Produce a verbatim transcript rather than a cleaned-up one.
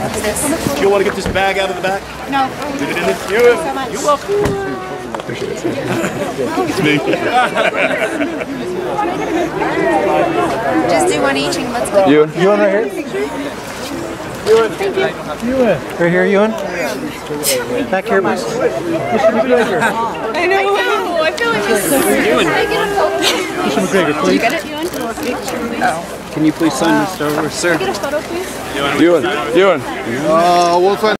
Do you want to get this bag out of the back? No. Leave it in there? You're, so much. You're welcome. It's me. Just do one each and let's go. Ewan. Ewan right here. Ewan. Thank you. Ewan. Right here, Ewan. Back here, please. I know. I feel like this. Ewan. Ewan McGregor, please. Did you get it, Ewan? Oh. Can you please sign this over, sir? Can I get a photo, please? Ewan. Ewan. Uh, we'll find